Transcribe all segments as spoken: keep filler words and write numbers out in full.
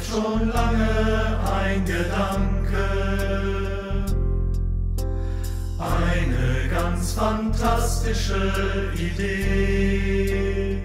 schweift schon lange ein Gedanke, eine ganz fantastische Idee.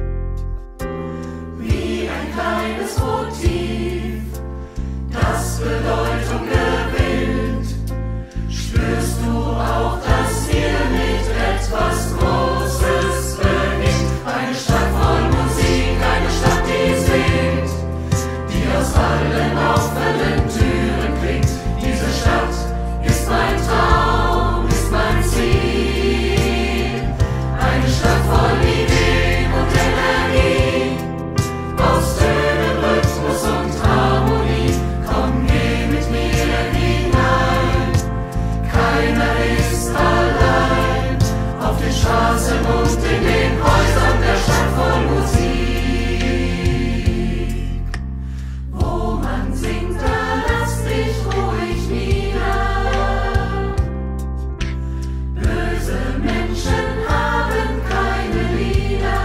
Wie ein kleines Motiv, das Bedeutung gewinnt, spürst du auch, dass hier nicht etwas Großes beginnt. Eine Stadt voll Musik, eine Stadt, die singt, die aus allen offenen Türen klingt. Diese Stadt ist mein Traum, ist mein Ziel. Eine Stadt voll Ideen und Energie, aus Tönen, Rhythmus und Harmonie. Komm, geh mit mir hinein, keiner ist allein, auf den Straßen und in den Häusern der Stadt voll Musik. Wo man singt, da lass dich ruhig nieder. Böse Menschen haben keine Lieder,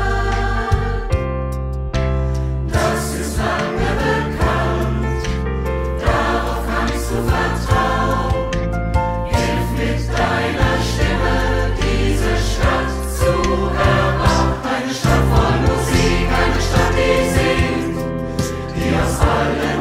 das ist lange bekannt, darauf kannst du vertrauen. Hilf mit deiner Stimme, diese Stadt zu erbauen. Eine Stadt voll Musik, eine Stadt, die singt, die aus allen